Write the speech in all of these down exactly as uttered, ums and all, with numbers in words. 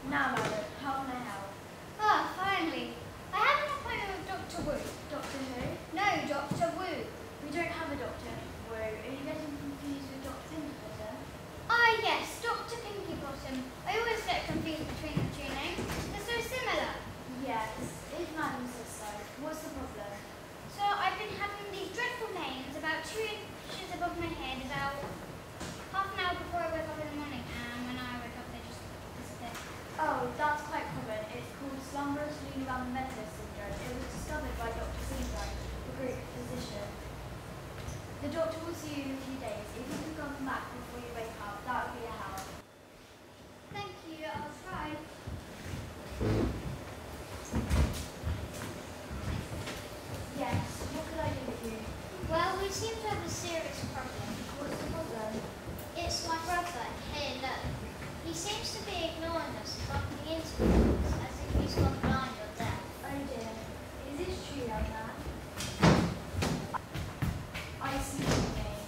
Now, madam, how can I help? Ah, finally. I have an appointment with Doctor Wu. Doctor who? No, Doctor Wu. We don't have a Doctor Wu. Are you getting confused with Doctor Pinkerbottom? Ah, yes, Doctor Pinky Bottom. I always get confused between the two names. They're so similar. Yes, if madam says so. What's the problem? So I've been having these dreadful pains about two inches above my head about half an hour before I wake up in the morning, and when I wake up they just disappear. Oh, that's quite common. It's called slumberous lunar-mentis syndrome. It was discovered by Doctor Zeno, the group physician. The doctor will see you in a few days. If you can come back before you wake up, that would be a help. Thank you, I'll try. Yes, what could I do for you? Well, we seem to have a serious problem. What's the problem? It's my brother, hey look. He seems to be ignoring us and bumping into us as if he's gone blind or deaf. Oh dear. Is this true, young man? I see what you mean.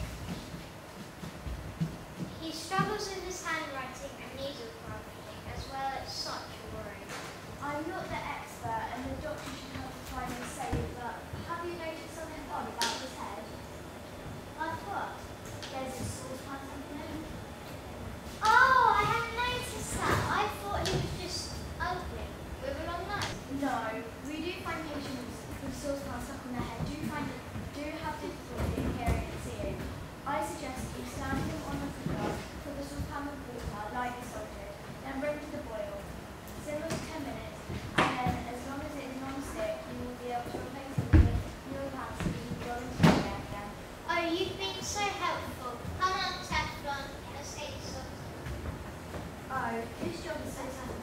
He struggles with his handwriting and needle carving as well. It's such a worry. I'm not the expert and the doctor should have the final say, but have you noticed something odd about his head? Like what? There's a saucepan something. Oh, I hadn't noticed that. I thought he was just ugly with a long nose. No, we do find patients with saucepans stuck on their head do find do have difficulty in hearing and seeing. I suggest you stand him on the cooker, put the saucepan with water, lightly salted, then bring to the boil. Simmer for ten minutes, and then as long as it is non-stick, you will be able to replace it with a newer pan so you can go into the air again. Oh, you've been so helpful. Come on, Teflon. Let's take some. Oh, this job is so satisfying.